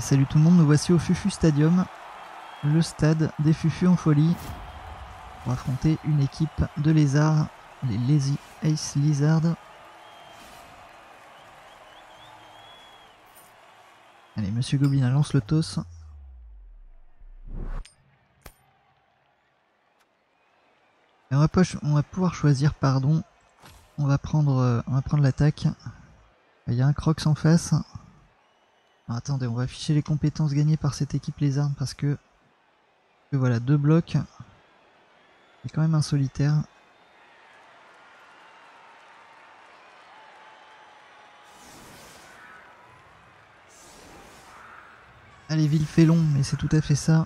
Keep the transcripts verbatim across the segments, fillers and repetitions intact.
salut tout le monde, nous voici au Fufu Stadium, le stade des Fufus en folie, pour affronter une équipe de lézards, les Lazy Ace Lizards. Allez, Monsieur Goblin lance le toss. Et on, va pas, on va pouvoir choisir, pardon, on va prendre, euh, on va prendre l'attaque. Il y a un Crocs en face. Alors, attendez, on va afficher les compétences gagnées par cette équipe lézard parce que, que voilà, deux blocs. C'est quand même un solitaire. Allez, ville fait long, mais c'est tout à fait ça.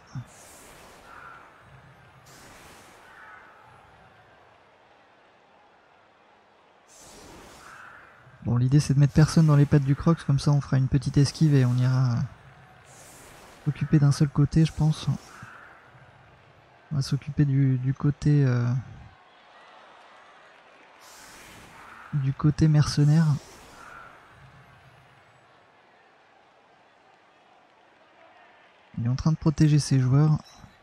Bon, l'idée c'est de mettre personne dans les pattes du Crocs, comme ça on fera une petite esquive et on ira s'occuper d'un seul côté, je pense. On va s'occuper du, du côté euh, du côté mercenaire. Il est en train de protéger ses joueurs.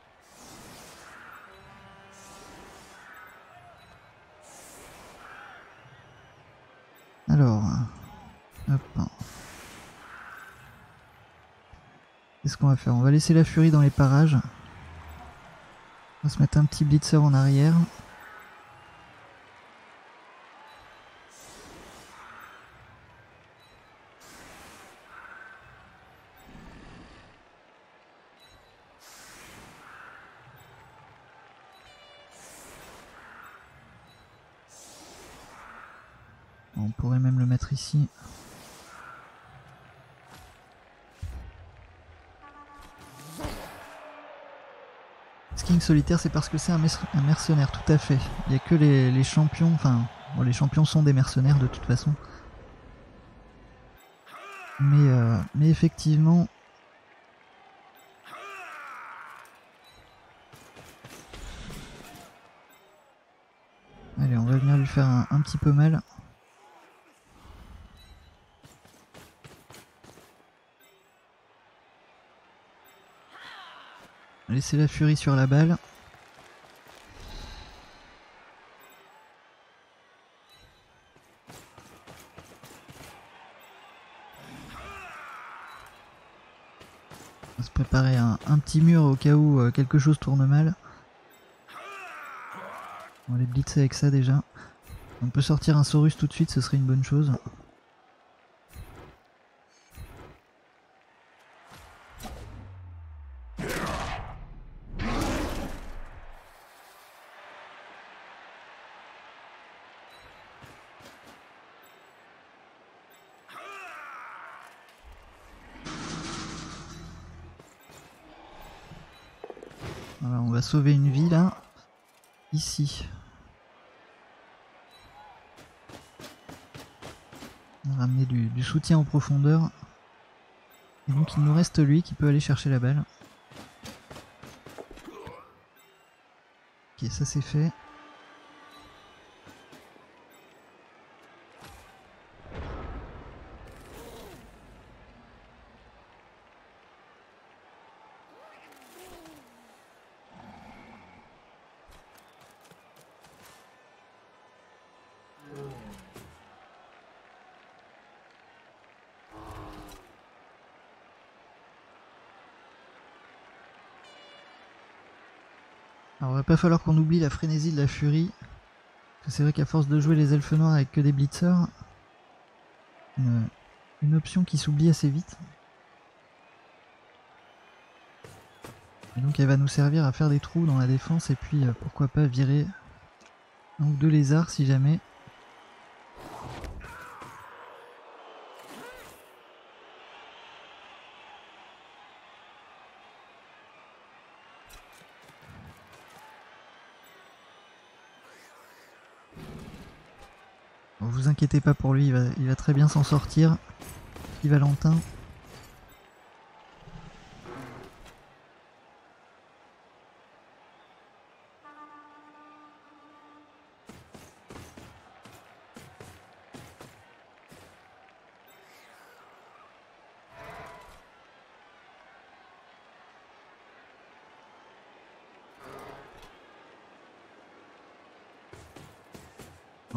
Alors, hop. Qu'est-ce qu'on va faire? On va laisser la furie dans les parages. On va se mettre un petit blitzer en arrière. On pourrait même le mettre ici. King solitaire, c'est parce que c'est un, un mercenaire, tout à fait. Il n'y a que les, les champions, enfin, bon, les champions sont des mercenaires de toute façon. Mais, euh, mais effectivement... Allez, on va venir lui faire un, un petit peu mal. Laisser la furie sur la balle. On va se préparer un, un petit mur au cas où euh, quelque chose tourne mal. On va les blitzer avec ça déjà. On peut sortir un Saurus tout de suite, ce serait une bonne chose. Voilà, on va sauver une vie là. Ici. On va ramener du, du soutien en profondeur. Et donc il nous reste lui qui peut aller chercher la balle. Ok, ça c'est fait. Alors il va pas falloir qu'on oublie la frénésie de la furie. C'est vrai qu'à force de jouer les elfes noirs avec que des blitzers, une, une option qui s'oublie assez vite. Et donc elle va nous servir à faire des trous dans la défense et puis euh, pourquoi pas virer un ou deux lézards si jamais. Bon, vous inquiétez pas pour lui, il va, il va très bien s'en sortir. Petit Valentin.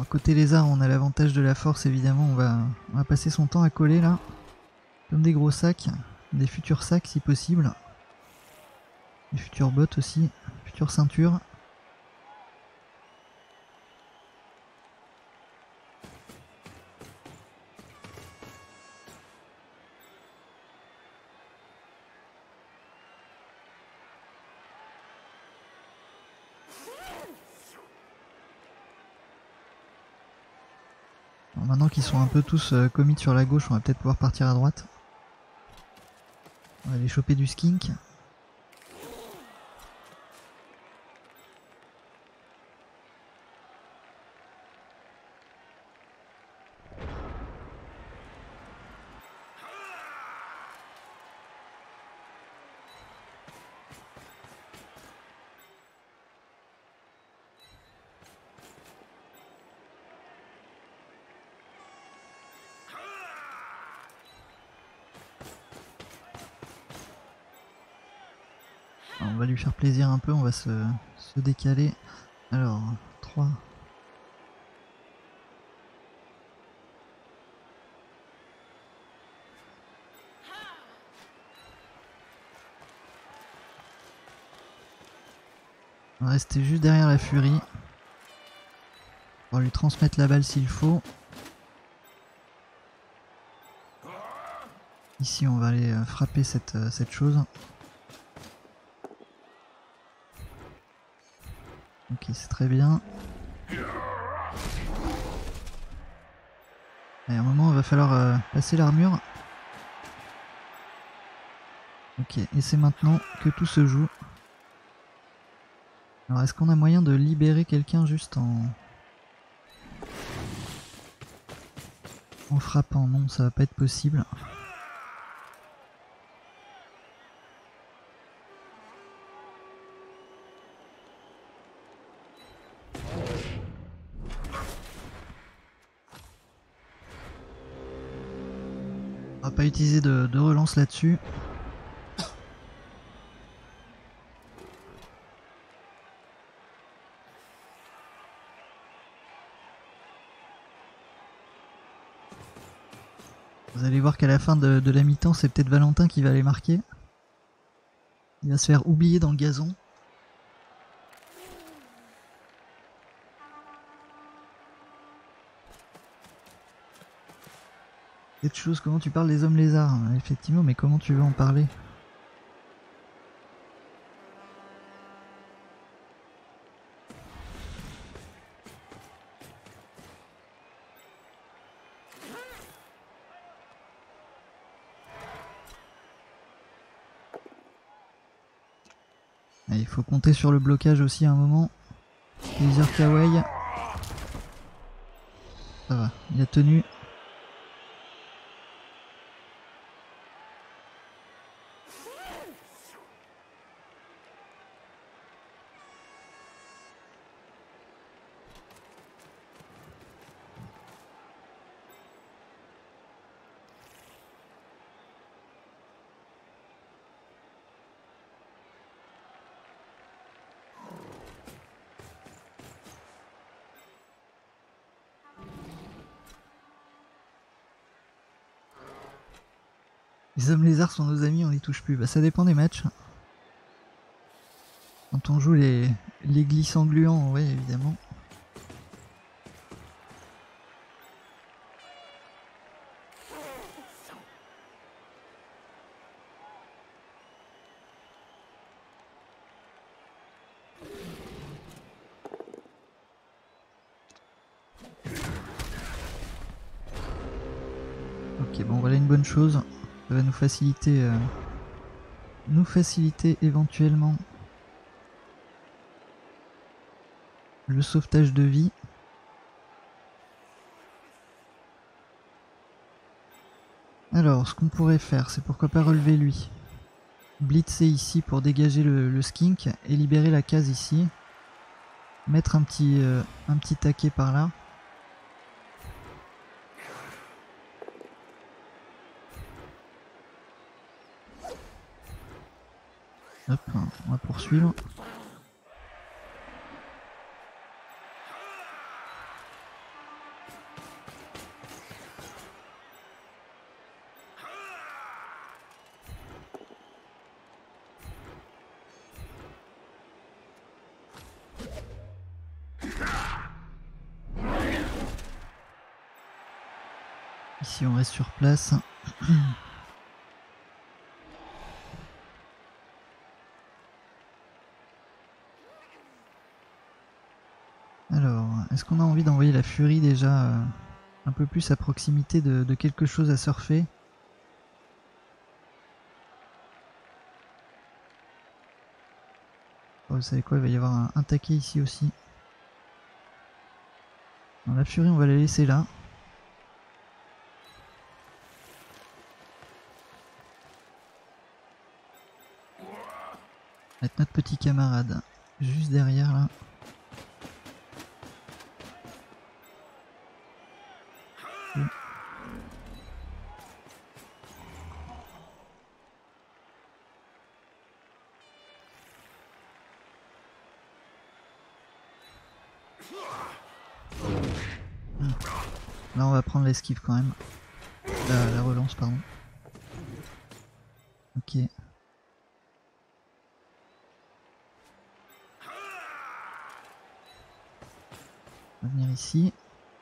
Alors, côté lézard, on a l'avantage de la force évidemment, on va, on va passer son temps à coller là. Comme des gros sacs, des futurs sacs si possible. Des futures bottes aussi, futures ceintures. Alors maintenant qu'ils sont un peu tous euh, commit sur la gauche, on va peut-être pouvoir partir à droite. On va aller choper du skink. Alors, on va lui faire plaisir un peu, on va se, se décaler. Alors, trois. On va rester juste derrière la furie. On va lui transmettre la balle s'il faut. Ici on va aller frapper cette, cette chose. Ok, c'est très bien. Et à un moment il va falloir euh, passer l'armure. Ok, et c'est maintenant que tout se joue. Alors est-ce qu'on a moyen de libérer quelqu'un juste en... en frappant? Non, ça va pas être possible. On va pas utiliser de, de relance là-dessus. Vous allez voir qu'à la fin de, de la mi-temps, c'est peut-être Valentin qui va aller marquer. Il va se faire oublier dans le gazon. Cette chose, comment tu parles des hommes lézards? Effectivement, mais comment tu veux en parler? Il faut compter sur le blocage aussi à un moment. Laser kawaii. Ça va, il a tenu. Les hommes lézards sont nos amis, on les touche plus. Bah ça dépend des matchs. Quand on joue les, les glissants gluants, ouais évidemment. Ok, bon voilà une bonne chose. Ça va nous faciliter, euh, nous faciliter éventuellement le sauvetage de vie. Alors, ce qu'on pourrait faire, c'est pourquoi pas relever lui. Blitzer ici pour dégager le, le skink et libérer la case ici. Mettre un petit, euh, un petit taquet par là. Hop, on va poursuivre. Ici on reste sur place. Alors, est-ce qu'on a envie d'envoyer la furie déjà euh, un peu plus à proximité de, de quelque chose à surfer? Oh, vous savez quoi, il va y avoir un, un taquet ici aussi. Alors, la furie on va la laisser là. Mettre notre petit camarade juste derrière là. Oui. Hmm. Là on va prendre l'esquive quand même. La, la relance pardon. Ok. On va venir ici.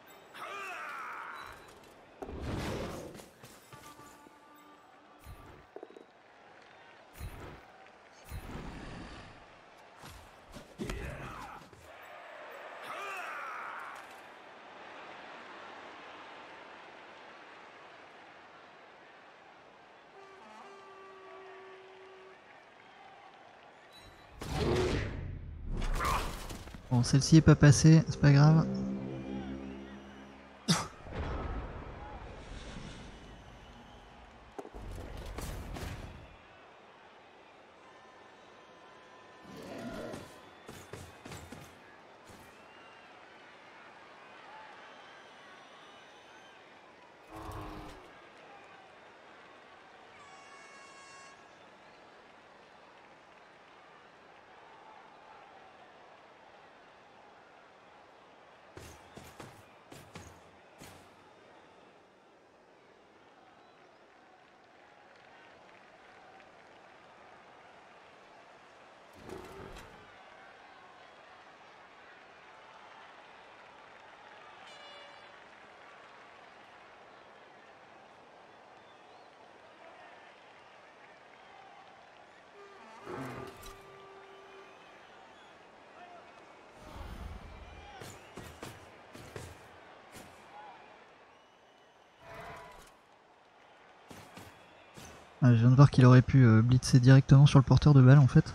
Bon, celle-ci est pas passée, c'est pas grave. Ah, je viens de voir qu'il aurait pu euh, blitzer directement sur le porteur de balle en fait.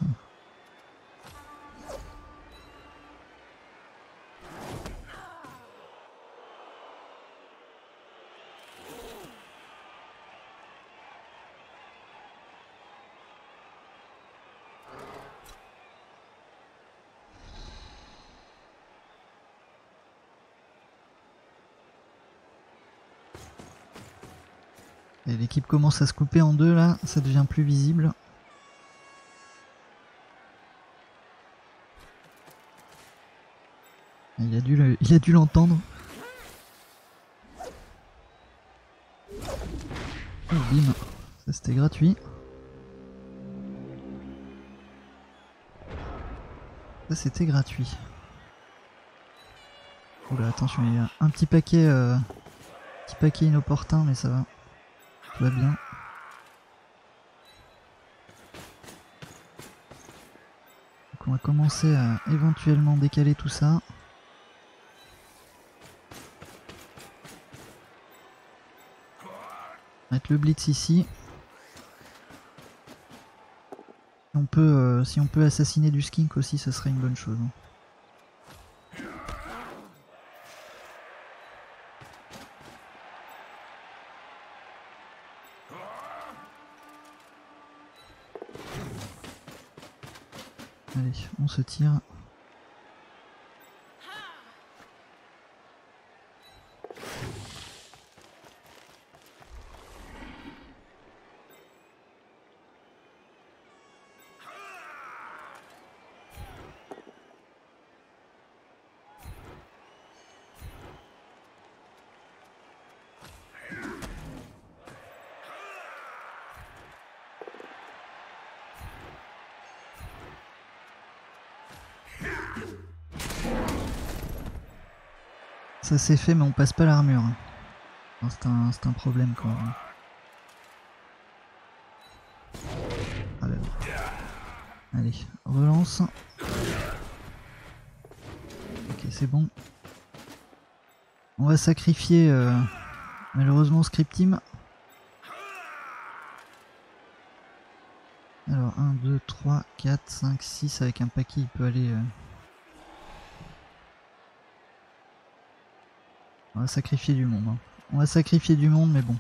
Et l'équipe commence à se couper en deux là, ça devient plus visible. Il a dû le, il a dû l'entendre. Oh, bim, ça c'était gratuit. Ça c'était gratuit. Oula, attention, il y a un petit paquet, euh, petit paquet inopportun, mais ça va, tout va bien. Donc on va commencer à éventuellement décaler tout ça. Mettre le blitz ici. Si on peut, euh, si on peut assassiner du skink aussi, ça serait une bonne chose. Allez, on se tire. Ça c'est fait mais on passe pas l'armure. C'est un, c'est un problème quand même. Ah là là. Allez, relance. Ok, c'est bon. On va sacrifier euh, malheureusement Script Team. Alors un, deux, trois, quatre, cinq, six avec un paquet il peut aller... Euh... On va sacrifier du monde. Hein. On va sacrifier du monde mais bon.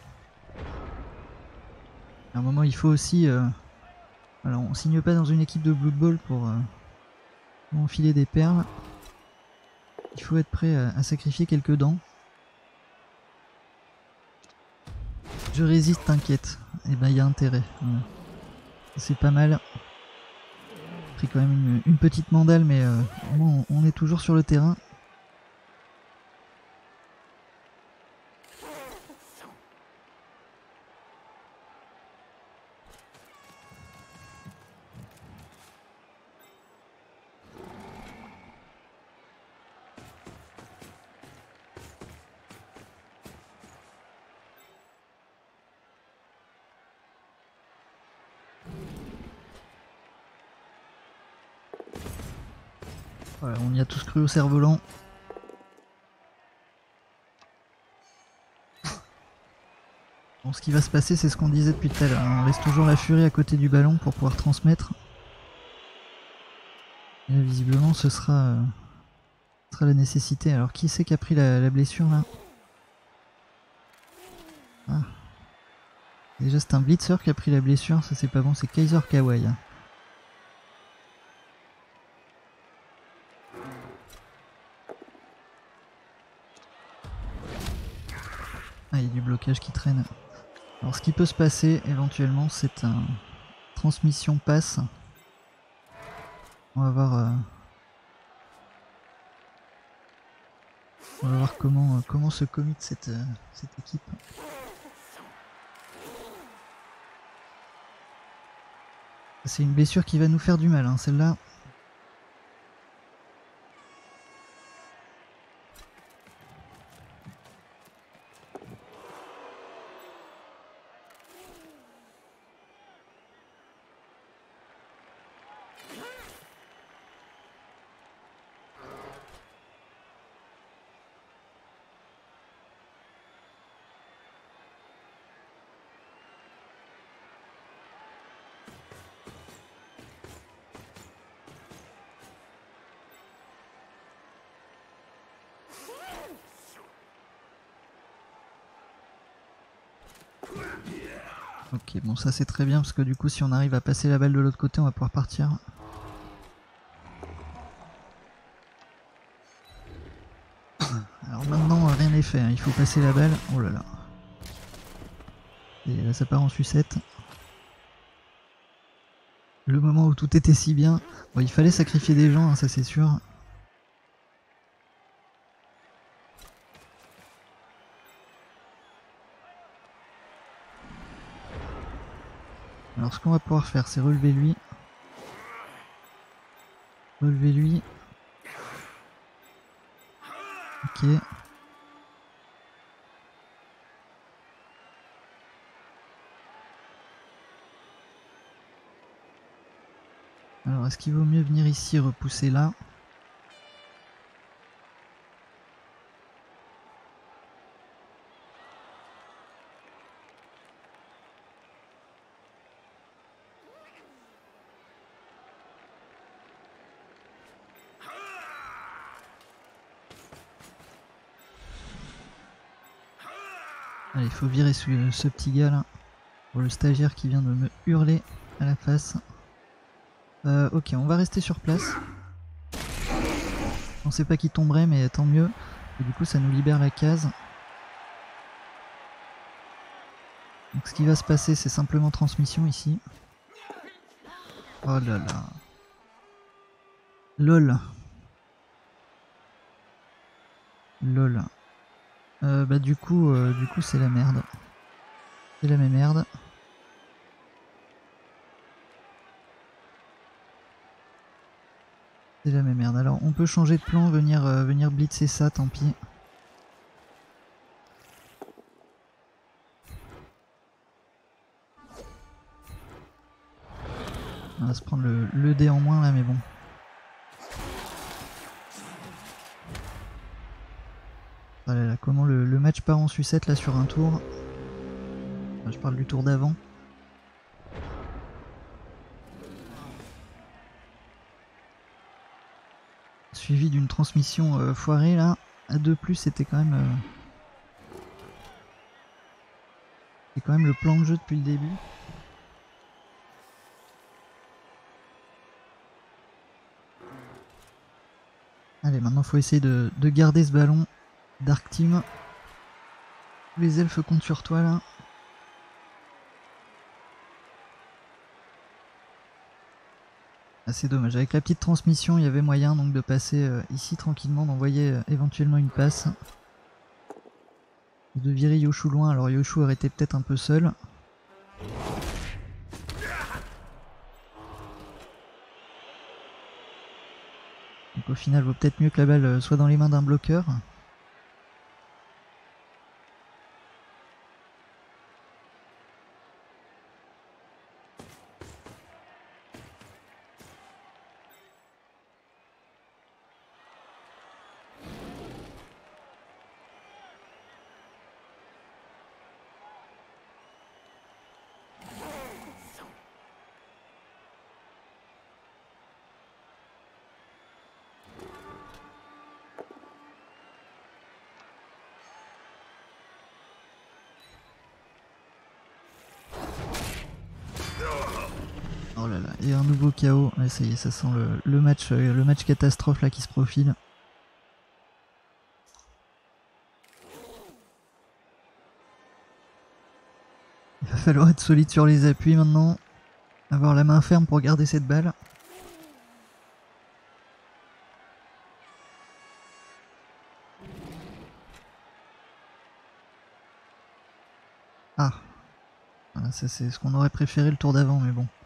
À un moment il faut aussi... Euh... Alors on signe pas dans une équipe de Blood Bowl pour, euh... pour enfiler des perles. Il faut être prêt à, à sacrifier quelques dents. Je résiste, t'inquiète. Et ben il y a intérêt. Voilà. C'est pas mal. J'ai pris quand même une, une petite mandale mais euh, on, on est toujours sur le terrain. Voilà, on y a tous cru au cerf-volant. Bon, ce qui va se passer, c'est ce qu'on disait depuis tout à l'heure. On laisse toujours la furie à côté du ballon pour pouvoir transmettre. Et là, visiblement, ce sera, euh, ce sera la nécessité. Alors, qui c'est qui a pris la, la blessure là? Ah. Déjà, c'est un blitzer qui a pris la blessure. Ça, c'est pas bon. C'est Kaiser Kawai. Ah, il y a du blocage qui traîne. Alors, ce qui peut se passer éventuellement, c'est un transmission passe. On va voir. Euh... On va voir comment, euh, comment se commit cette, euh, cette équipe. C'est une blessure qui va nous faire du mal, hein, celle-là. Ok, bon ça c'est très bien parce que du coup si on arrive à passer la balle de l'autre côté on va pouvoir partir. Alors maintenant rien n'est fait, hein. Il faut passer la balle. Oh là là. Et là ça part en sucette. Le moment où tout était si bien. Bon il fallait sacrifier des gens, hein, ça c'est sûr. Alors ce qu'on va pouvoir faire c'est relever lui. Relever lui. Ok. Alors est-ce qu'il vaut mieux venir ici repousser là? Allez, il faut virer ce, ce petit gars là. Pour le stagiaire qui vient de me hurler à la face. Euh, ok, on va rester sur place. Je pensais pas qu'il tomberait, mais tant mieux. Et du coup, ça nous libère la case. Donc, ce qui va se passer, c'est simplement transmission ici. Oh là là. Lol. Lol. Euh, bah du coup, euh, du coup, c'est la merde. C'est la même merde. C'est la même merde. Alors, on peut changer de plan, venir, euh, venir blitzer ça, tant pis. se prendre le, le dé en moins là, mais bon. Ah là là, comment le, le match part en sucette là sur un tour. Enfin, je parle du tour d'avant. Suivi d'une transmission euh, foirée là. À deux plus, c'était quand même... Euh... C'est quand même le plan de jeu depuis le début. Allez, maintenant il faut essayer de, de garder ce ballon. Dark Team. Les elfes comptent sur toi là. Ah, c'est dommage. Avec la petite transmission, il y avait moyen donc de passer euh, ici tranquillement, d'envoyer euh, éventuellement une passe. De virer Yoshu loin. Alors Yoshu aurait été peut-être un peu seul. Donc au final, il vaut peut-être mieux que la balle soit dans les mains d'un bloqueur. Oh là là, et un nouveau K O. Ouais, ça y est, ça sent le, le match, le match catastrophe là qui se profile. Il va falloir être solide sur les appuis maintenant. Avoir la main ferme pour garder cette balle. Ah, voilà, ça c'est ce qu'on aurait préféré le tour d'avant, mais bon.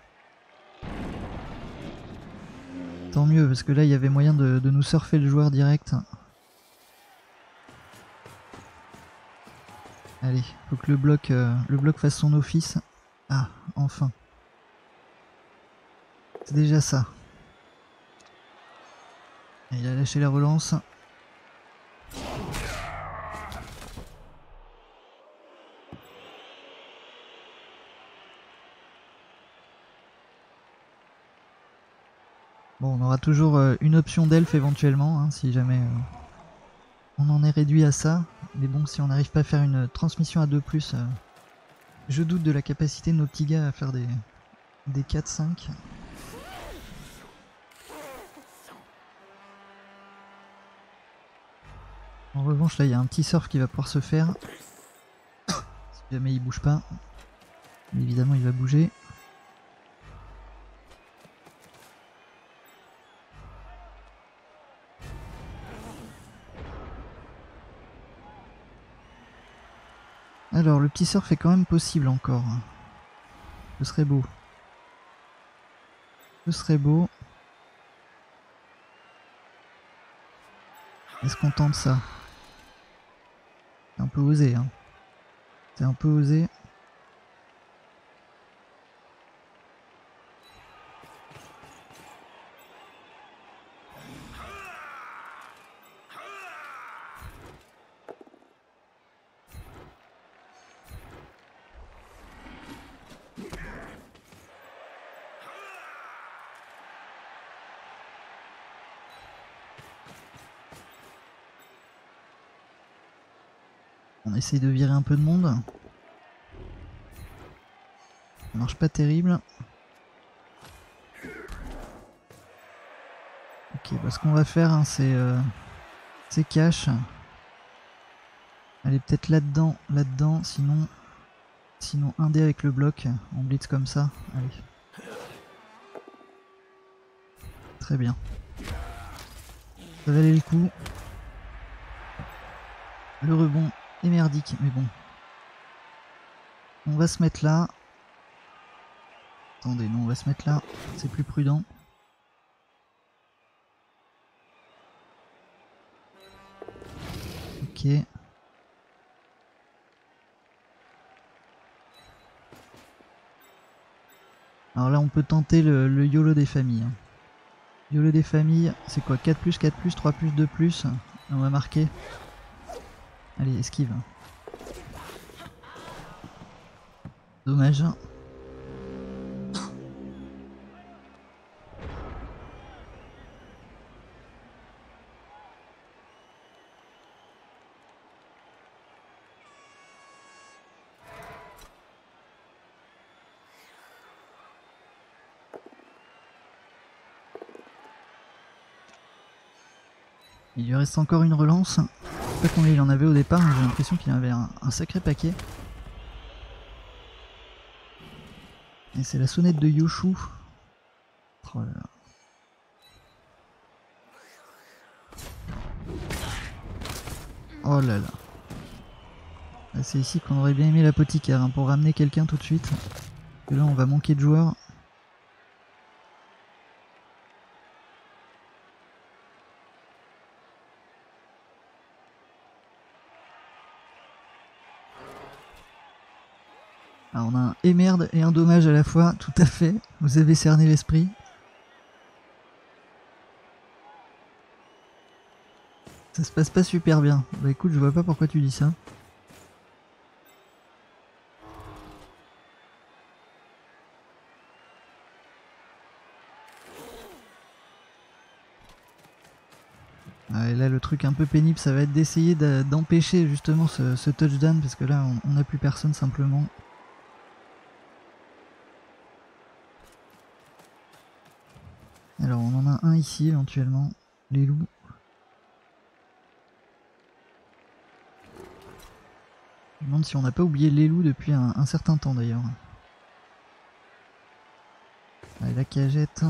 Tant mieux, parce que là il y avait moyen de, de nous surfer le joueur direct. Allez, faut que le bloc, euh, le bloc fasse son office. Ah, enfin. C'est déjà ça. Et il a lâché la relance. Bon, on aura toujours euh, une option d'elfe éventuellement, hein, si jamais euh, on en est réduit à ça. Mais bon, si on n'arrive pas à faire une transmission à deux plus, euh, je doute de la capacité de nos petits gars à faire des, des quatre cinq. En revanche, là, il y a un petit surf qui va pouvoir se faire. Si jamais il bouge pas. Mais évidemment, il va bouger. Alors, le petit surf est quand même possible encore. Ce serait beau. Ce serait beau. Est-ce qu'on tente ça? C'est un peu osé, hein. C'est un peu osé. On essaye de virer un peu de monde. Ça marche pas terrible. Ok, bah ce qu'on va faire, hein, c'est euh, c'est cash. Allez, peut-être là-dedans, là-dedans, sinon, sinon un dé avec le bloc. On blitz comme ça. Allez. Très bien. Ça valait le coup. Le rebond est merdique, mais bon. On va se mettre là. Attendez, non, on va se mettre là. C'est plus prudent. Ok. Alors là on peut tenter le, le YOLO des familles. Hein. YOLO des familles, c'est quoi? Quatre plus, quatre plus, trois plus, deux plus. On va marquer. Allez, esquive. Dommage. Il lui reste encore une relance. Je sais pas combien il en avait au départ, mais j'ai l'impression qu'il en avait un, un sacré paquet. Et c'est la sonnette de Yoshu. Oh là là. Oh là là. Là, c'est ici qu'on aurait bien aimé l'apothicaire hein, pour ramener quelqu'un tout de suite. Et là on va manquer de joueurs. Alors on a un émerde et un dommage à la fois, tout à fait. Vous avez cerné l'esprit. Ça se passe pas super bien. Bah écoute, je vois pas pourquoi tu dis ça. Ah, et là le truc un peu pénible ça va être d'essayer d'empêcher justement ce, ce touchdown parce que là on n'a plus personne simplement. Alors on en a un ici éventuellement, les loups. Je me demande si on n'a pas oublié les loups depuis un, un certain temps d'ailleurs. Allez la cagette.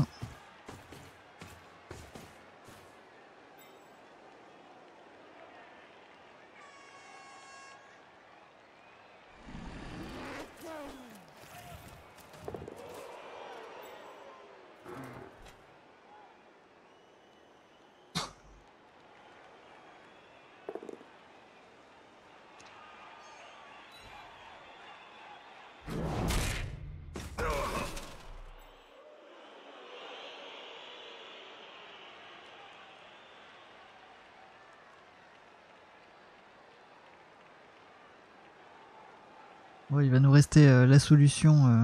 Bon, il va nous rester euh, la solution, euh,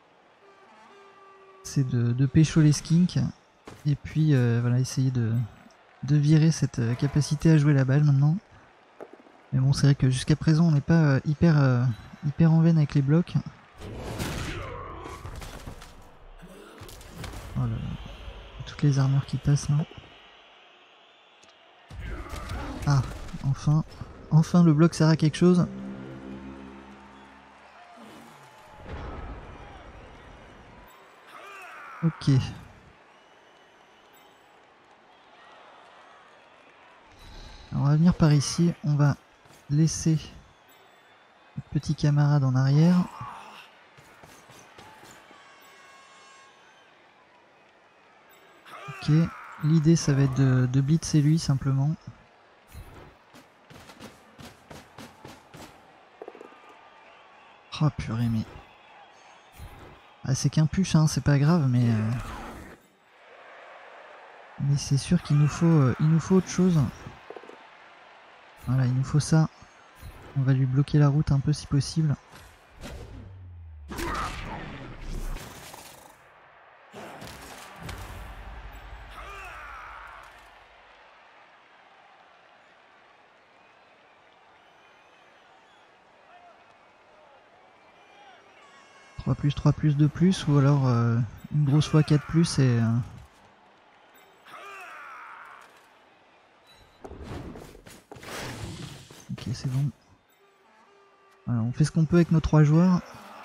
c'est de, de pécho les skinks et puis euh, voilà, essayer de, de virer cette euh, capacité à jouer la balle maintenant. Mais bon, c'est vrai que jusqu'à présent on n'est pas euh, hyper, euh, hyper en veine avec les blocs. Oh là là. Toutes les armures qui passent là. Ah, enfin, enfin le bloc sert à quelque chose. Ok. Alors on va venir par ici, on va laisser notre petit camarade en arrière. Ok, l'idée ça va être de, de blitzer lui simplement. Oh purée mais... Ah, c'est qu'un push hein, c'est pas grave mais... Euh... Mais c'est sûr qu'il nous faut euh, il nous faut autre chose. Voilà, il nous faut ça. On va lui bloquer la route un peu si possible. trois plus, trois plus, deux plus, ou alors euh, une grosse fois quatre plus et... Euh... Ok, c'est bon. Voilà, on fait ce qu'on peut avec nos trois joueurs.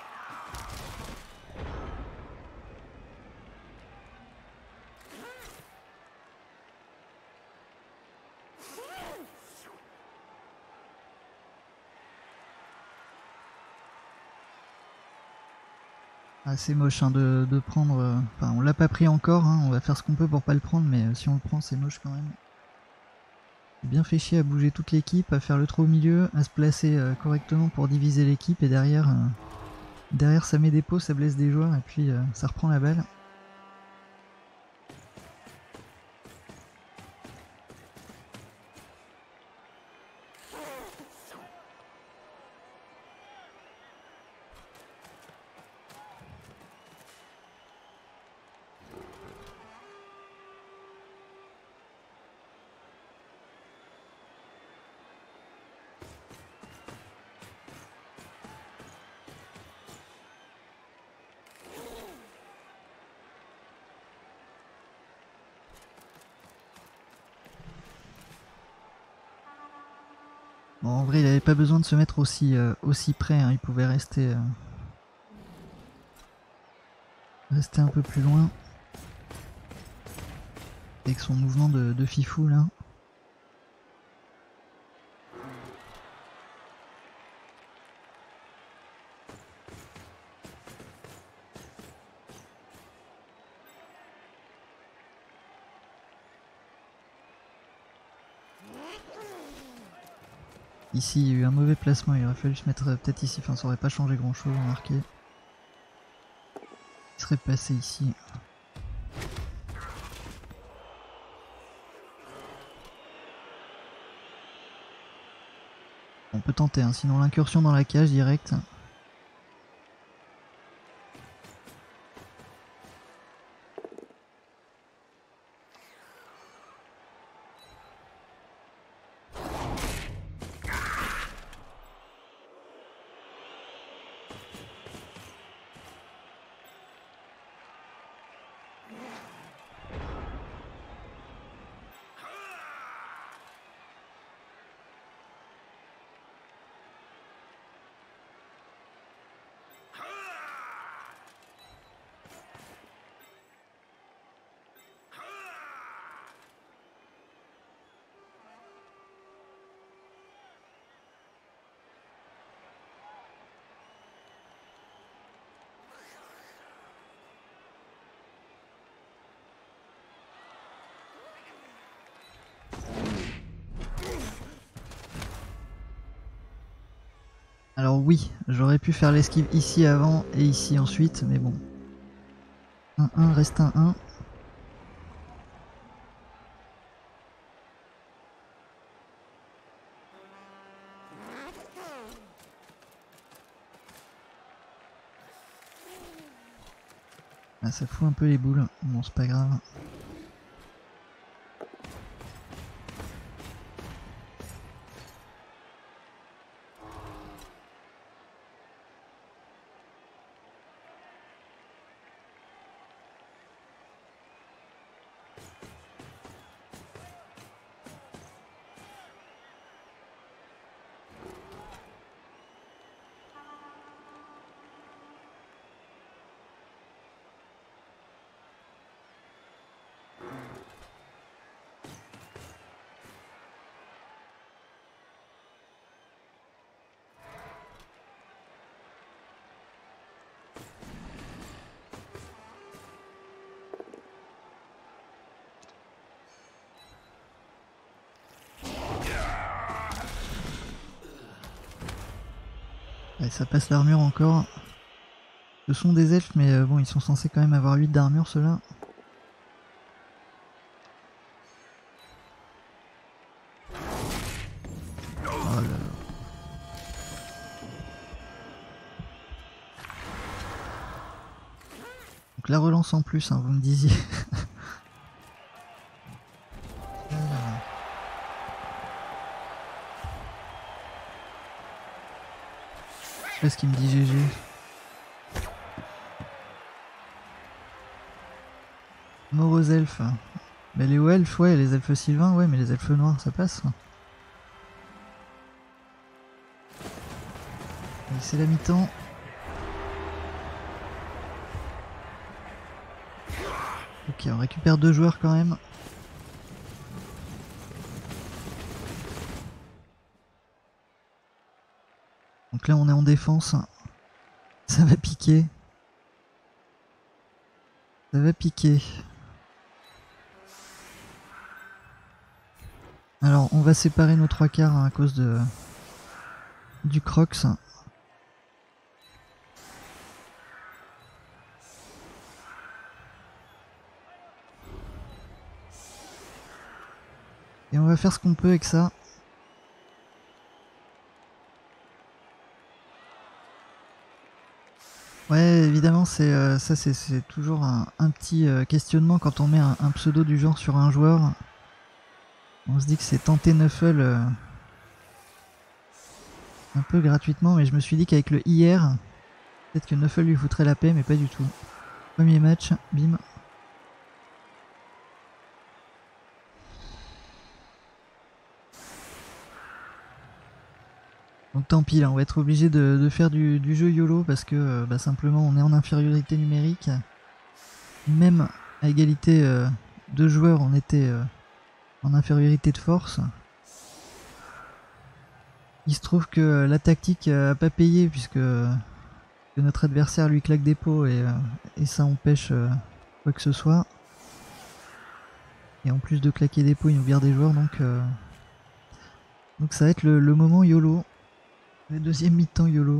Ah, c'est moche hein, de, de prendre... Euh... Enfin, on l'a pas pris encore, hein, on va faire ce qu'on peut pour pas le prendre, mais euh, si on le prend, c'est moche quand même. Bien fait chier à bouger toute l'équipe, à faire le trou au milieu, à se placer euh, correctement pour diviser l'équipe, et derrière... Euh... Derrière ça met des pots, ça blesse des joueurs et puis euh, ça reprend la balle. Bon, en vrai, il avait pas besoin de se mettre aussi, euh, aussi près, hein. Il pouvait rester, euh, rester un peu plus loin. Avec son mouvement de, de fifou là. Ici, il y a eu un mauvais placement, il aurait fallu se mettre euh, peut-être ici, enfin ça aurait pas changé grand chose, remarquez. Il serait passé ici. On peut tenter, hein, sinon l'incursion dans la cage direct. Alors oui, j'aurais pu faire l'esquive ici avant et ici ensuite, mais bon. un un reste un un. Ah, ça fout un peu les boules, bon c'est pas grave. Ouais, ça passe l'armure encore. Ce sont des elfes, mais euh, bon, ils sont censés quand même avoir huit d'armure, ceux-là. Oh là là. Donc la relance en plus, hein, vous me disiez. Je sais pas ce qu'il me dit G G. Mort aux elfes. Mais les hauts elfes, ouais, les elfes sylvains, ouais, mais les elfes noirs, ça passe. C'est la mi-temps. Ok, on récupère deux joueurs quand même. Donc là on est en défense. Ça va piquer. Ça va piquer. Alors on va séparer nos trois quarts hein, à cause de du Crocs. Et on va faire ce qu'on peut avec ça. Ouais, évidemment, c'est euh, ça, c'est toujours un, un petit euh, questionnement quand on met un, un pseudo du genre sur un joueur. On se dit que c'est tenter Nuffle euh, un peu gratuitement, mais je me suis dit qu'avec le I R, peut-être que Nuffle lui foutrait la paix, mais pas du tout. Premier match, bim. Donc tant pis, là, on va être obligé de, de faire du, du jeu YOLO parce que euh, bah, simplement on est en infériorité numérique. Même à égalité euh, de joueurs, on était euh, en infériorité de force. Il se trouve que la tactique a pas payé puisque que notre adversaire lui claque des pots et, euh, et ça empêche euh, quoi que ce soit. Et en plus de claquer des pots, il nous vire des joueurs, donc, euh, donc ça va être le, le moment YOLO. Le deuxième mi-temps YOLO.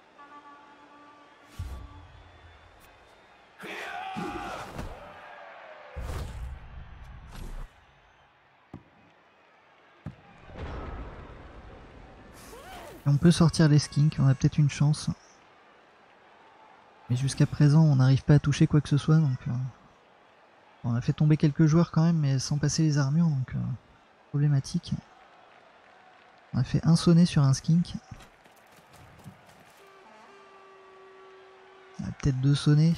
Et on peut sortir les skinks, on a peut-être une chance. Mais jusqu'à présent, on n'arrive pas à toucher quoi que ce soit, donc... Euh, on a fait tomber quelques joueurs quand même, mais sans passer les armures, donc... Euh, problématique. On a fait un sonnet sur un skink. On a peut-être deux sonnets.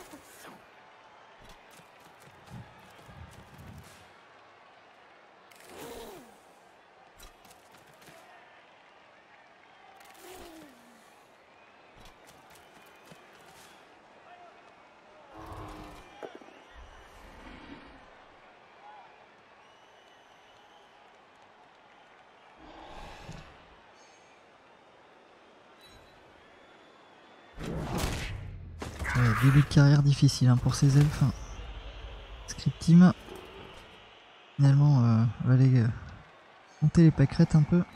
Ouais, début de carrière difficile hein, pour ces elfes. Script team. Finalement, euh, on va aller euh, monter les pâquerettes un peu.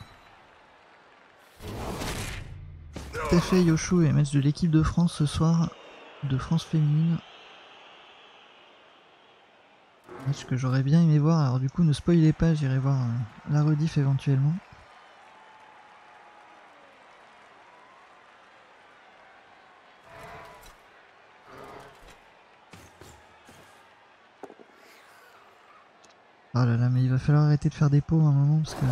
Tout à fait, Yoshu et match de l'équipe de France ce soir, de France féminine. Match que j'aurais bien aimé voir, alors du coup ne spoilez pas, j'irai voir euh, la rediff éventuellement. Oh là là, mais il va falloir arrêter de faire des pots à un moment parce que...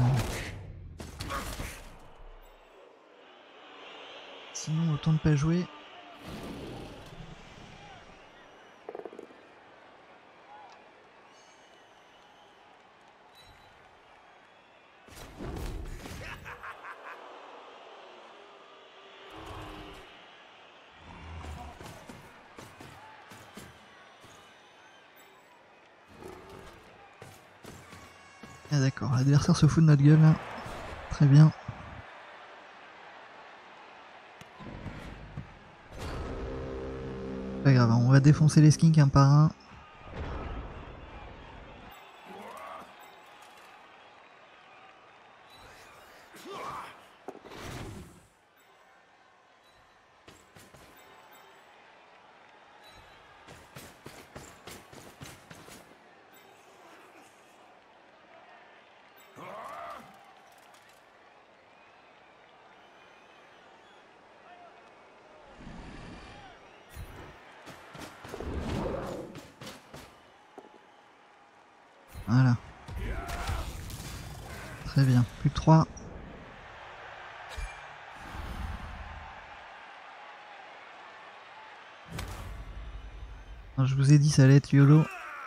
Sinon autant ne pas jouer. Ah d'accord, l'adversaire se fout de notre gueule là. Très bien. Pas grave, on va défoncer les skinks un par un. Voilà. Très bien, plus que trois. Je vous ai dit ça allait être YOLO.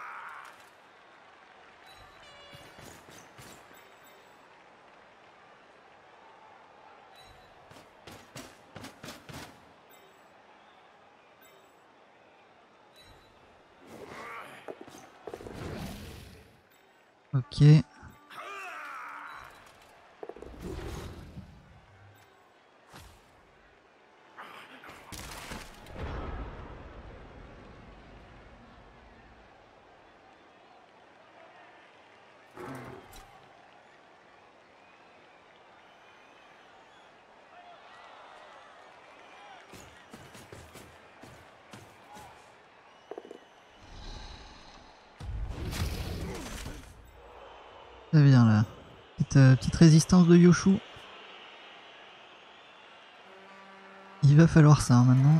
Ok. Ça vient là. Petite, euh, petite résistance de Yoshu. Il va falloir ça hein, maintenant.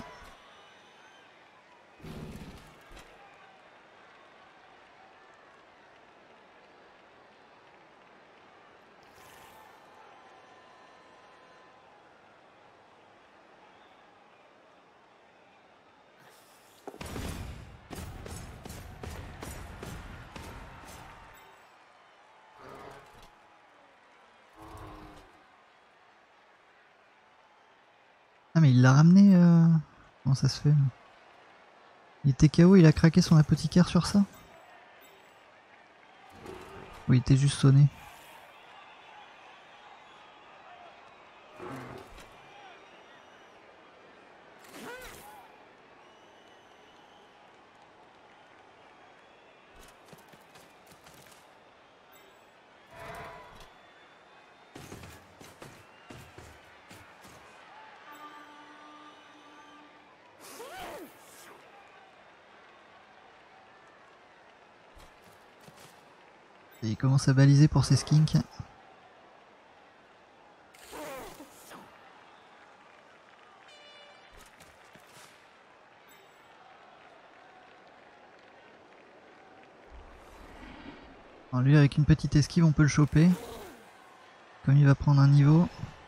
Ah mais il l'a ramené euh... Comment ça se fait là? Il était K O, il a craqué son apothicaire sur ça? Ou il était juste sonné? Et il commence à baliser pour ses skinks. Alors lui avec une petite esquive on peut le choper. Comme il va prendre un niveau.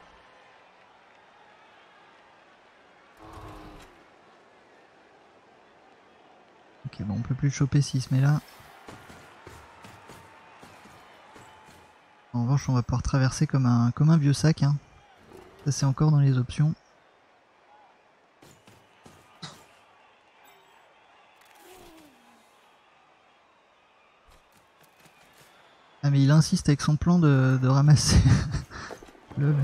Ok bon on peut plus le choper s'il se met là. En revanche on va pouvoir traverser comme un, comme un vieux sac. Hein. Ça c'est encore dans les options. Ah mais il insiste avec son plan de, de ramasser. Lol.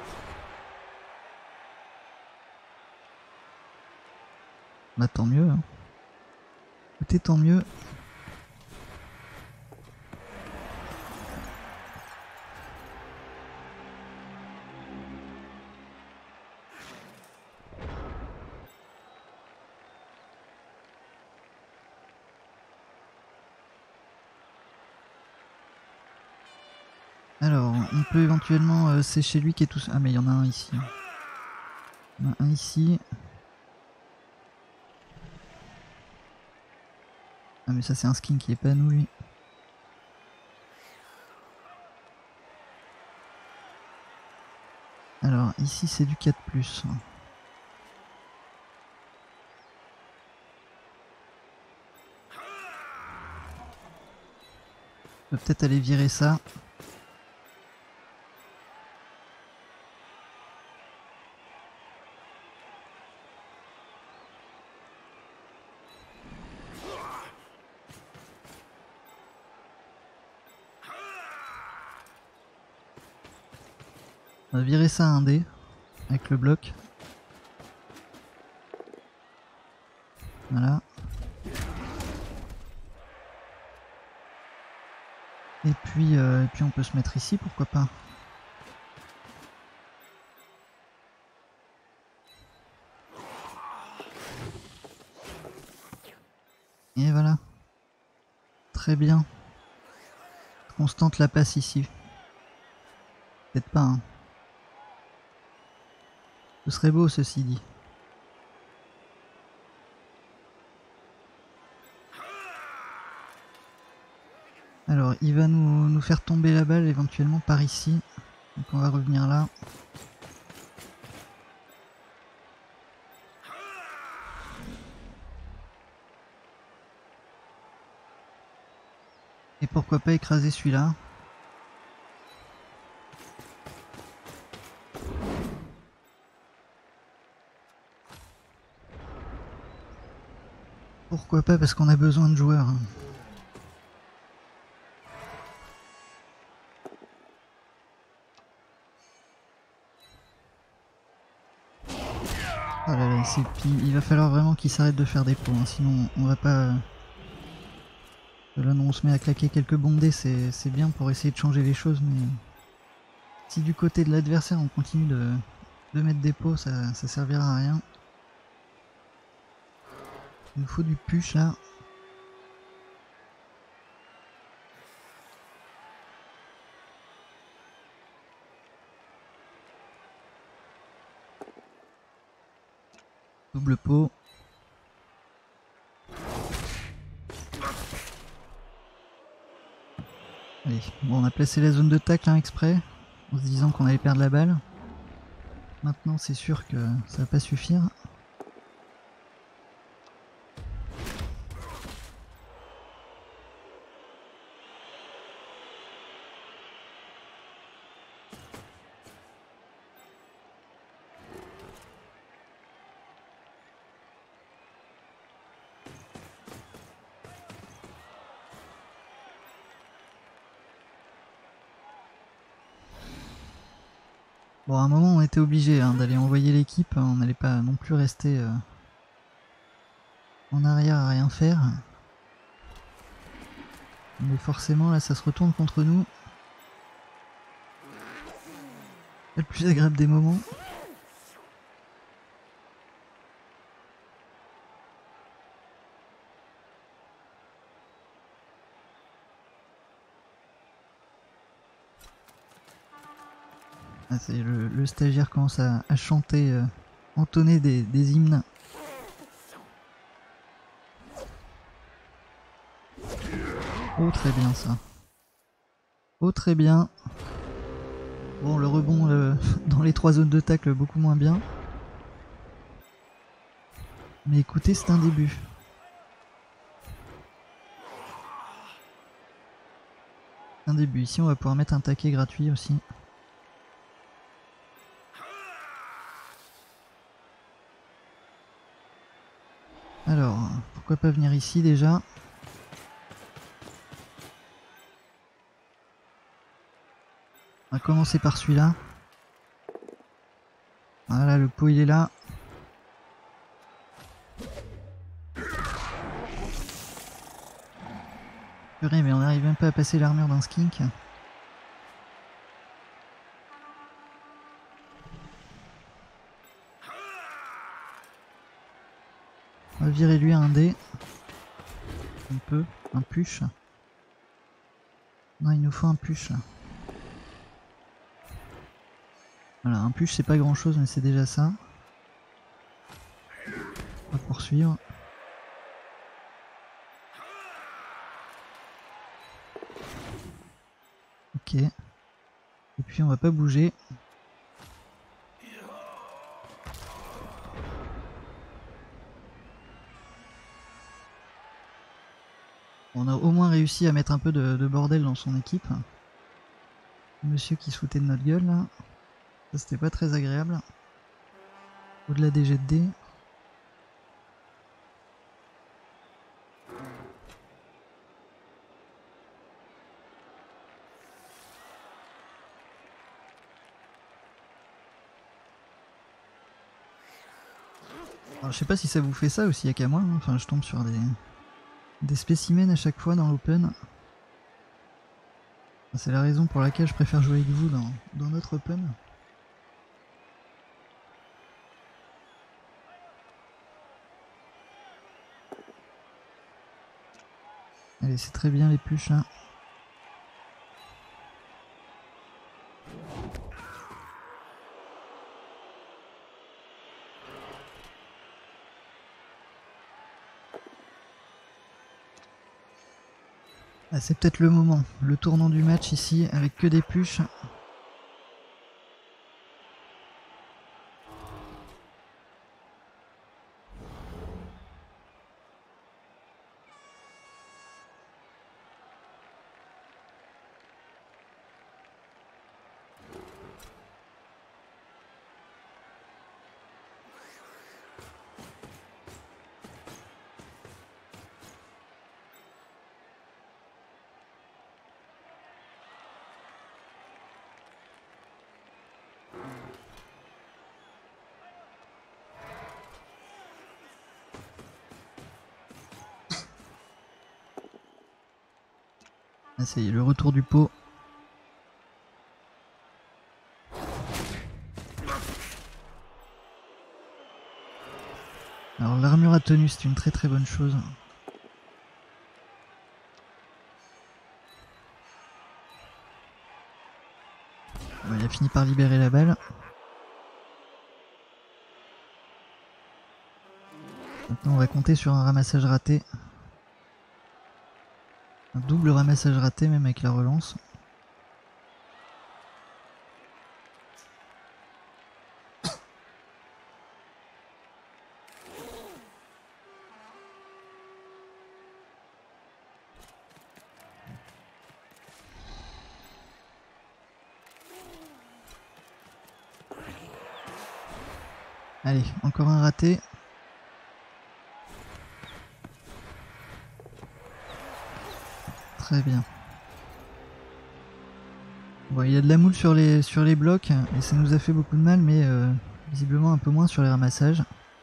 Bah tant mieux. Hein. Écoutez tant mieux. Alors, on peut éventuellement euh, sécher lui qui est tout seul. Ah mais il y en a un ici. Il y en a un ici. Ah mais ça c'est un skin qui est pas à nous lui. Alors ici c'est du quatre plus. On peut peut-être aller virer ça. On va virer ça à un dé avec le bloc. Voilà. Et puis, euh, et puis on peut se mettre ici, pourquoi pas. Et voilà. Très bien. Constante la passe ici. Peut-être pas, hein. Ce serait beau ceci dit. Alors il va nous, nous faire tomber la balle éventuellement par ici. Donc on va revenir là. Et pourquoi pas écraser celui-là. Pourquoi pas parce qu'on a besoin de joueurs. Oh là là, puis il va falloir vraiment qu'il s'arrête de faire des pots, hein, sinon on va pas... Là non, on se met à claquer quelques bombes dés, c'est bien pour essayer de changer les choses, mais... Si du côté de l'adversaire on continue de, de mettre des pots, ça, ça servira à rien. Il nous faut du push là. Double pot. Allez, bon, on a placé la zone de tacle hein, exprès, en se disant qu'on allait perdre la balle. Maintenant c'est sûr que ça va pas suffire. Bon, à un moment on était obligé hein, d'aller envoyer l'équipe, on n'allait pas non plus rester euh, en arrière à rien faire. Mais forcément là ça se retourne contre nous. C'est le plus agréable des moments. Ah, c'est le, le stagiaire commence à, à chanter, euh, entonner des, des hymnes. Oh très bien ça. Oh très bien. Bon le rebond euh, dans les trois zones de tacle beaucoup moins bien. Mais écoutez c'est un début. C'est un début. Ici on va pouvoir mettre un taquet gratuit aussi. Alors, pourquoi pas venir ici déjà? On va commencer par celui-là. Voilà, le pot il est là. Purée, mais on n'arrive même pas à passer l'armure d'un skink. On va virer lui un dé. Un peu, un push. Non, il nous faut un push là. Voilà, un push c'est pas grand chose, mais c'est déjà ça. On va poursuivre. Ok. Et puis on va pas bouger. On a au moins réussi à mettre un peu de, de bordel dans son équipe. Monsieur qui se foutait de notre gueule là. Ça c'était pas très agréable. Au-delà des jets de dés. Alors, je sais pas si ça vous fait ça aussi, y'a qu'à moi. Hein. Enfin, je tombe sur des, des spécimens à chaque fois dans l'open. C'est la raison pour laquelle je préfère jouer avec vous dans, dans notre open. Allez, c'est très bien les puches là. Ah, c'est peut-être le moment, le tournant du match ici avec que des puches. Ah, ça y est, le retour du pot. Alors l'armure à tenue, c'est une très très bonne chose. Bon, il a fini par libérer la balle. Maintenant on va compter sur un ramassage raté. Un double ramassage raté même avec la relance. Allez, encore un raté. Très bien. Bon, il y a de la moule sur les, sur les blocs et ça nous a fait beaucoup de mal, mais euh, visiblement un peu moins sur les ramassages.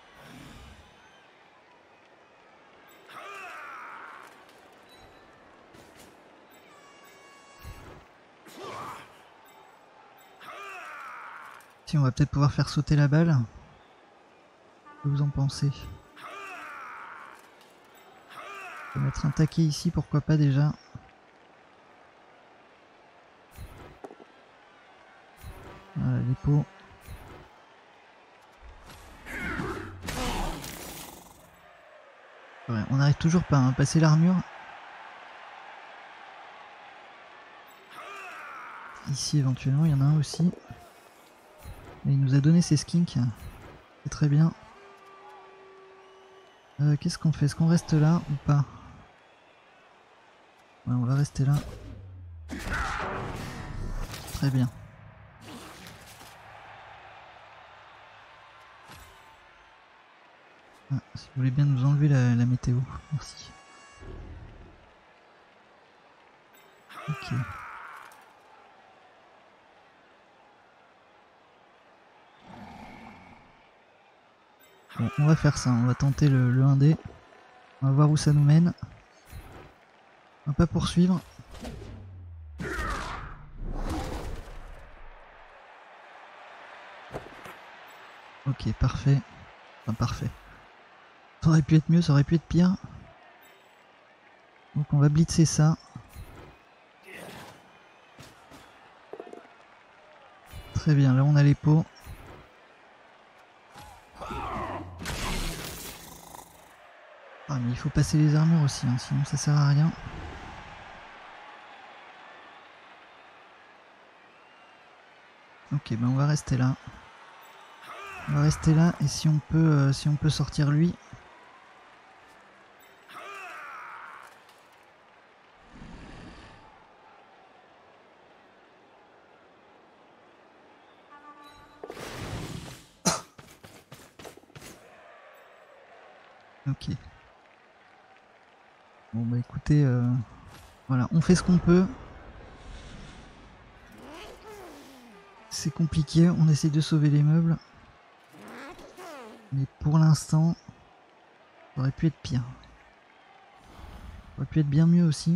Si, on va peut-être pouvoir faire sauter la balle. Que vous en pensez? On va mettre un taquet ici, pourquoi pas déjà. Voilà les pots. Ouais, on n'arrive toujours pas à passer l'armure. Ici éventuellement, il y en a un aussi. Et il nous a donné ses skinks. C'est très bien. Euh, Qu'est-ce qu'on fait? Est-ce qu'on reste là ou pas? Ouais, on va rester là. Très bien. Ah, si vous voulez bien nous enlever la, la météo, merci. Ok. Bon, on va faire ça, on va tenter le, le un D. On va voir où ça nous mène. On va pas poursuivre. Ok, parfait. Enfin, parfait. Ça aurait pu être mieux, ça aurait pu être pire. Donc on va blitzer ça. Très bien, là on a les pots. Ah mais il faut passer les armures aussi, hein, sinon ça sert à rien. Ok, ben on va rester là. On va rester là et si on peut, euh, si on peut sortir lui. Ok. Bon bah écoutez, euh, voilà, on fait ce qu'on peut. C'est compliqué, on essaie de sauver les meubles. Mais pour l'instant, ça aurait pu être pire. Ça aurait pu être bien mieux aussi.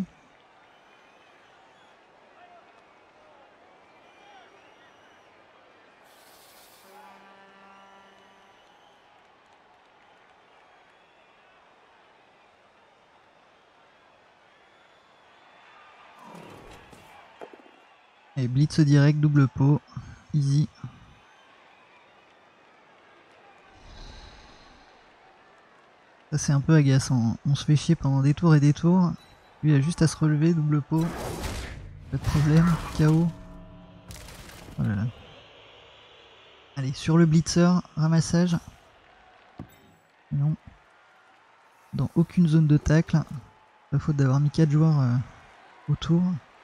Et blitz direct, double pot, easy. Ça c'est un peu agaçant, on se fait chier pendant des tours et des tours. Lui il a juste à se relever, double pot. Pas de problème, K O. Oh là là. Allez, sur le blitzer, ramassage. Non. Dans aucune zone de tacle. Pas faute d'avoir mis quatre joueurs euh, autour.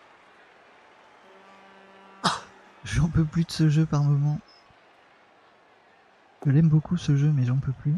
J'en peux plus de ce jeu par moment. Je l'aime beaucoup ce jeu mais j'en peux plus.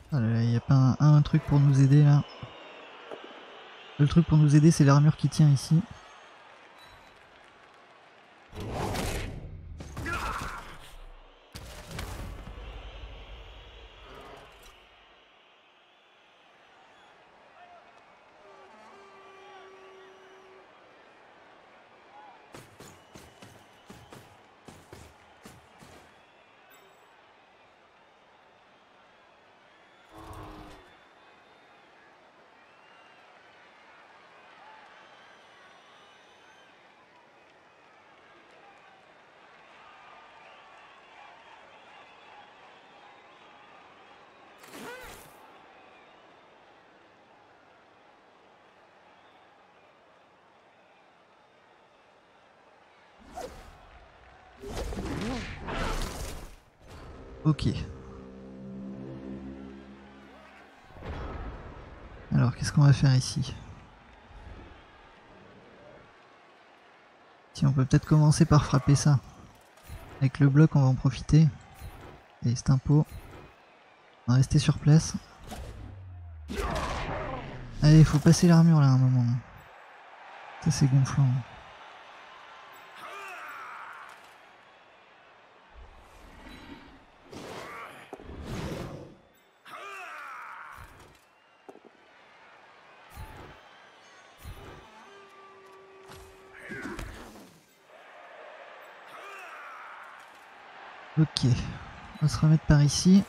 Ah là là, il n'y a pas un, un truc pour nous aider là. Le truc pour nous aider, c'est l'armure qui tient ici. Ok. Alors, qu'est-ce qu'on va faire ici? Si on peut peut-être commencer par frapper ça. Avec le bloc, on va en profiter. Et c'est un pot. On va rester sur place. Allez, il faut passer l'armure là à un moment. Ça c'est gonflant. Ok, on va se remettre par ici.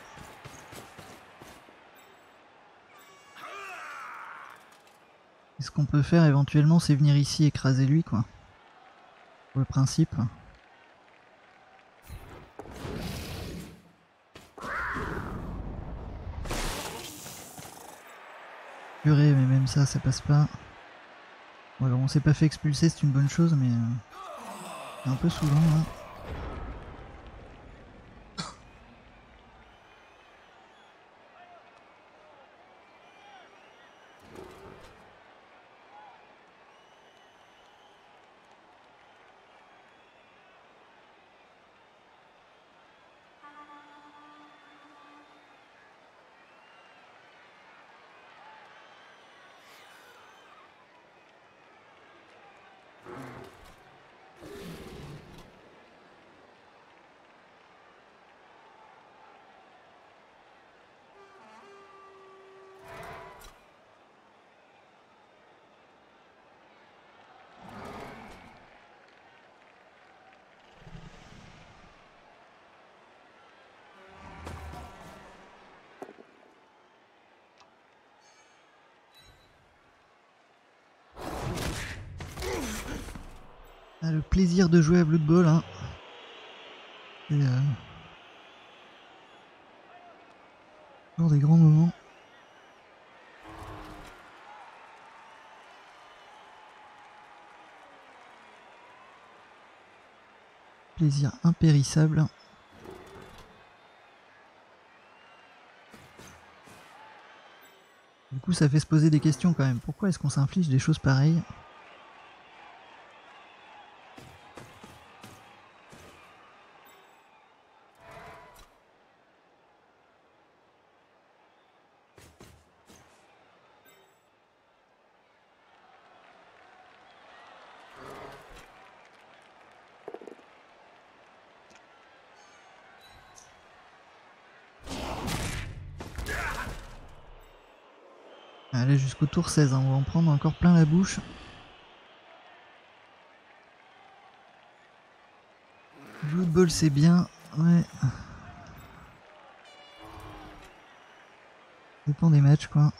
Et ce qu'on peut faire éventuellement, c'est venir ici écraser lui, quoi. Pour le principe. Purée, mais même ça, ça passe pas. Bon, alors on s'est pas fait expulser, c'est une bonne chose, mais euh, c'est un peu saoulant là. Ah, le plaisir de jouer à Blood Bowl, hein. C'est euh, toujours des grands moments. Plaisir impérissable. Du coup, ça fait se poser des questions quand même. Pourquoi est-ce qu'on s'inflige des choses pareilles? Allez, jusqu'au tour seize, hein. On va en prendre encore plein la bouche. Blood Bowl, c'est bien, ouais. Dépend des matchs, quoi.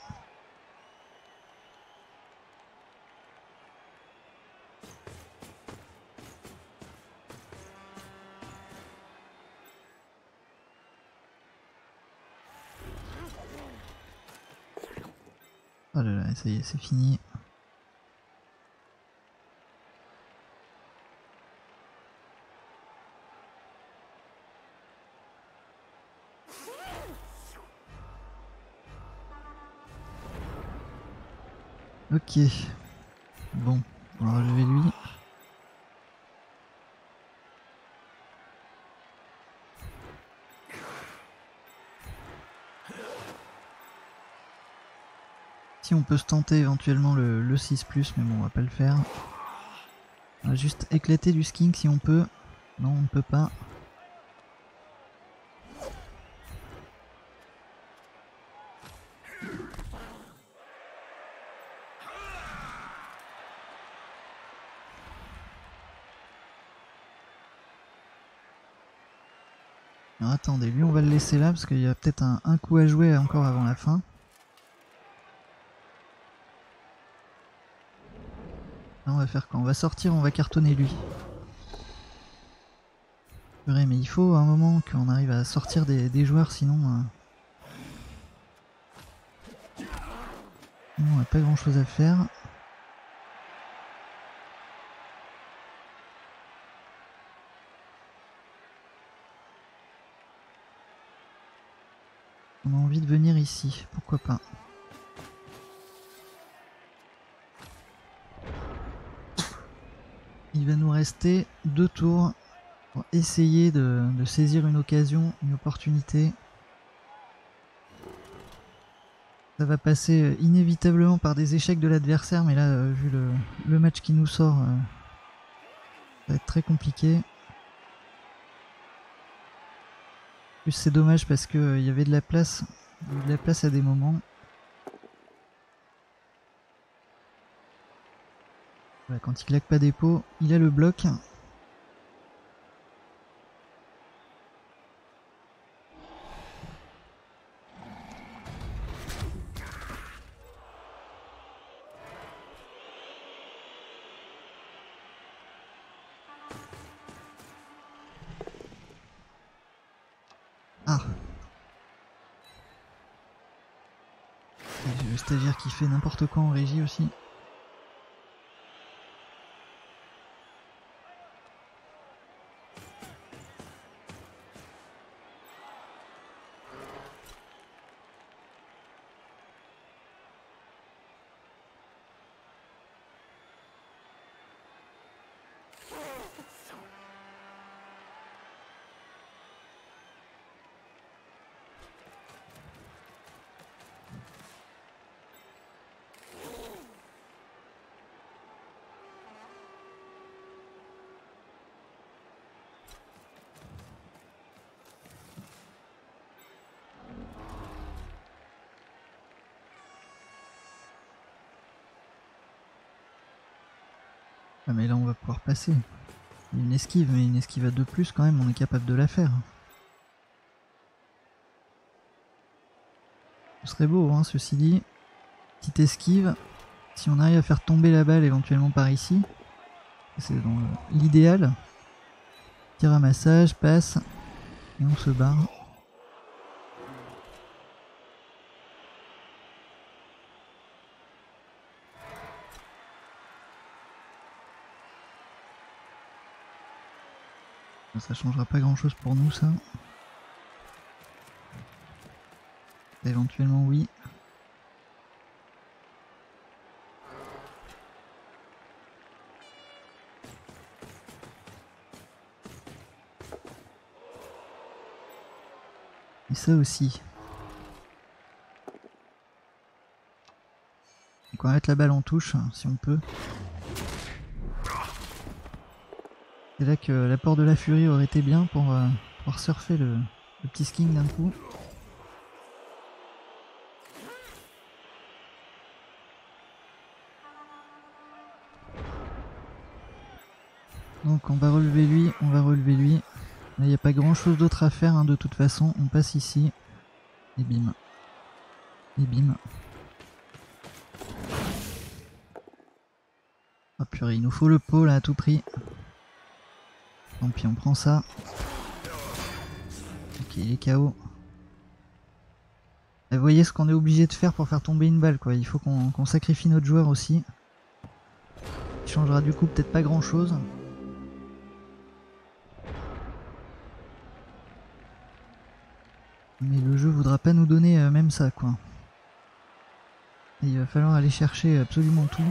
Oh là là, ça y est, c'est fini. Ok. Bon, on va relever lui. Ici on peut se tenter éventuellement le, le six plus, mais bon on va pas le faire. On va juste éclater du skink si on peut. Non on ne peut pas. Alors attendez, lui on va le laisser là parce qu'il y a peut-être un, un coup à jouer encore avant la fin. Là on va faire quoi? On va sortir, on va cartonner lui. Purée, mais il faut un moment qu'on arrive à sortir des, des joueurs, sinon, euh... sinon on n'a pas grand chose à faire. On a envie de venir ici, pourquoi pas. Il va nous rester deux tours pour essayer de, de saisir une occasion, une opportunité. Ça va passer inévitablement par des échecs de l'adversaire, mais là, euh, vu le, le match qui nous sort, euh, ça va être très compliqué. En plus c'est dommage parce qu'il euh, y avait de la place, il y avait de la place à des moments. Voilà, quand il claque pas des pots, il a le bloc. Ah, le stagiaire qui fait n'importe quoi en régie aussi. Ah mais là on va pouvoir passer. Il y a une esquive, mais une esquive à deux plus quand même, on est capable de la faire. Ce serait beau hein, ceci dit. Petite esquive. Si on arrive à faire tomber la balle éventuellement par ici, c'est dans l'idéal. Petit ramassage, passe, et on se barre. Ça changera pas grand chose pour nous ça. Éventuellement oui. Et ça aussi. Donc on va mettre la balle en touche si on peut. C'est là que l'apport de la furie aurait été bien pour euh, pouvoir surfer le, le petit skink d'un coup. Donc on va relever lui, on va relever lui. Là il n'y a pas grand chose d'autre à faire hein, de toute façon. On passe ici. Et bim. Et bim. Oh purée, il nous faut le pot là à tout prix. Tant pis, on prend ça. Ok, il est K O. Et vous voyez ce qu'on est obligé de faire pour faire tomber une balle quoi. Il faut qu'on qu'on sacrifie notre joueur aussi. Il changera du coup peut-être pas grand chose. Mais le jeu voudra pas nous donner euh, même ça quoi. Et il va falloir aller chercher absolument tout.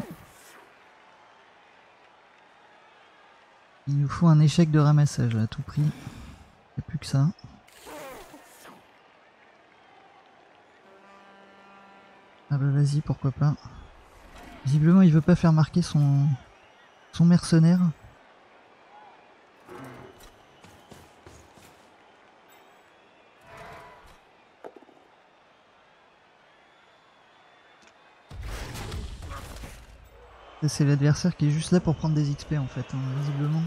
Il nous faut un échec de ramassage là, à tout prix. Il n'y a plus que ça. Ah bah vas-y, pourquoi pas. Visiblement il veut pas faire marquer son, son mercenaire. C'est l'adversaire qui est juste là pour prendre des X P en fait, hein, visiblement.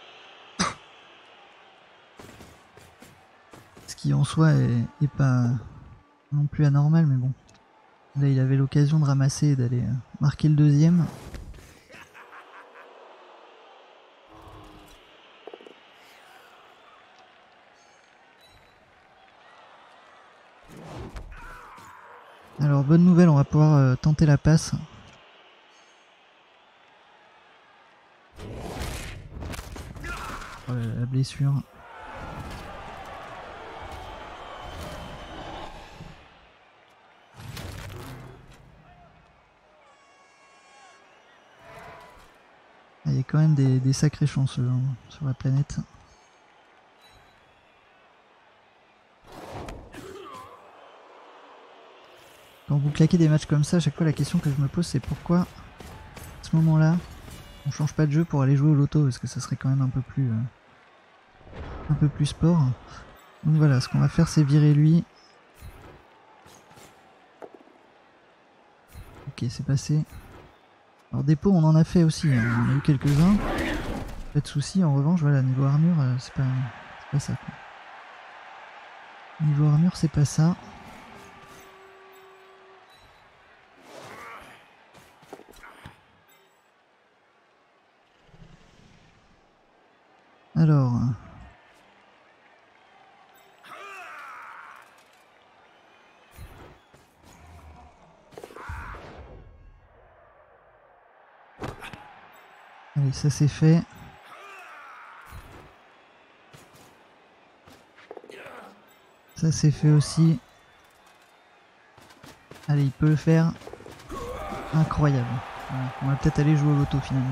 Ce qui en soi est, est pas non plus anormal, mais bon. Là il avait l'occasion de ramasser et d'aller marquer le deuxième. Alors bonne nouvelle, on va pouvoir euh, tenter la passe. Oh, la, la blessure. Il y a quand même des, des sacrés chanceux hein, sur la planète. Quand vous claquez des matchs comme ça, à chaque fois la question que je me pose c'est pourquoi à ce moment-là on change pas de jeu pour aller jouer au loto, parce que ça serait quand même un peu plus euh, un peu plus sport. Donc voilà, ce qu'on va faire c'est virer lui. Ok, c'est passé. Alors dépôt on en a fait aussi, hein. On en a eu quelques-uns. Pas de soucis, en revanche voilà, niveau armure euh, c'est pas, pas ça quoi. Niveau armure c'est pas ça. Alors... Allez, ça c'est fait. Ça c'est fait aussi. Allez, il peut le faire. Incroyable. Voilà, on va peut-être aller jouer au loto finalement.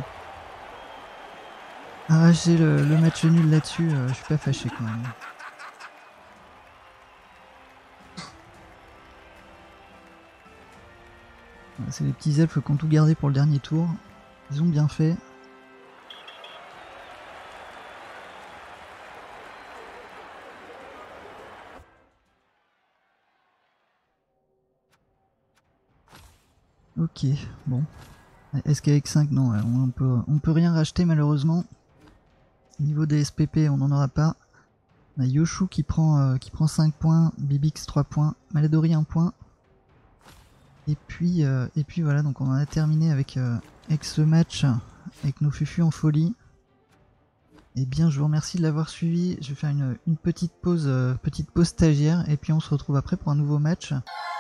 Arracher le, le match nul là-dessus, euh, je suis pas fâché quand même. Voilà, c'est les petits elfes qui ont tout gardé pour le dernier tour. Ils ont bien fait. Ok, bon. Est-ce qu'avec cinq, non, on peut, on peut rien racheter malheureusement. Niveau des S P P, on n'en aura pas. On a Yoshu qui prend, euh, qui prend cinq points, Bibix trois points, Maladori un point. Et puis, euh, et puis voilà, donc on en a terminé avec, euh, avec ce match, avec nos fufus en folie. Et bien, je vous remercie de l'avoir suivi. Je vais faire une, une petite pause, euh, petite pause stagiaire, et puis on se retrouve après pour un nouveau match.